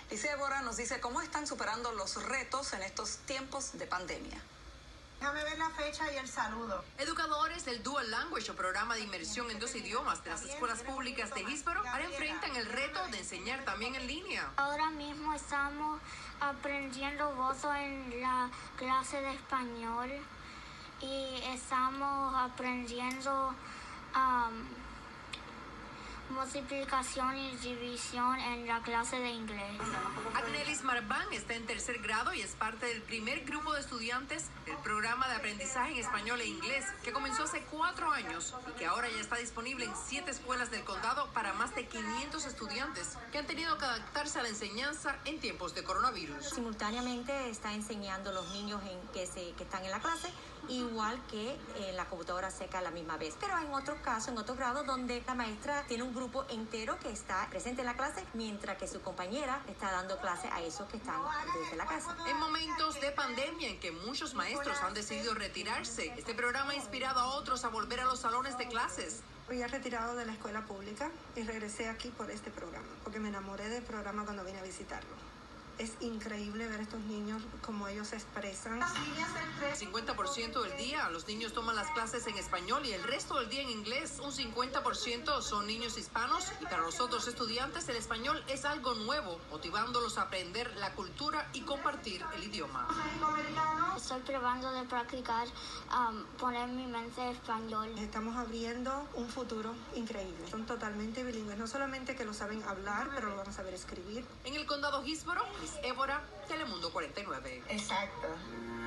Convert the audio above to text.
Liz Évora nos dice cómo están superando los retos en estos tiempos de pandemia. Déjame ver la fecha y el saludo. Educadores del Dual Language o programa de inmersión en 2 idiomas de las escuelas públicas de Hillsborough ahora enfrentan el reto de enseñar también en línea. Ahora mismo estamos aprendiendo voces en la clase de español y estamos aprendiendo multiplicación y división en la clase de inglés. Agnelis Marván está en 3er grado y es parte del primer grupo de estudiantes del programa de aprendizaje en español e inglés que comenzó hace 4 años y que ahora ya está disponible en 7 escuelas del condado para más de 500 estudiantes que han tenido que adaptarse a la enseñanza en tiempos de coronavirus. Simultáneamente está enseñando a los niños que están en la clase, igual que la computadora seca a la misma vez. Pero en otros casos, en otros grados, donde la maestra tiene un grupo entero que está presente en la clase, mientras que su compañera está dando clase a esos que están desde la casa. En momentos de pandemia en que muchos maestros han decidido retirarse, este programa ha inspirado a otros a volver a los salones de clases. Fui retirado de la escuela pública y regresé aquí por este programa, porque me enamoré del programa cuando vine a visitarlo. Es increíble ver a estos niños cómo ellos se expresan. 50% del día los niños toman las clases en español y el resto del día en inglés. Un 50% son niños hispanos y para los otros estudiantes el español es algo nuevo, motivándolos a aprender la cultura y compartir el idioma. Estoy probando de practicar poner mi mente en español. Estamos abriendo un futuro increíble. Son totalmente bilingües, no solamente que lo saben hablar, pero lo van a saber escribir. En el condado Hillsborough, Liz Évora, Telemundo 49. Exacto.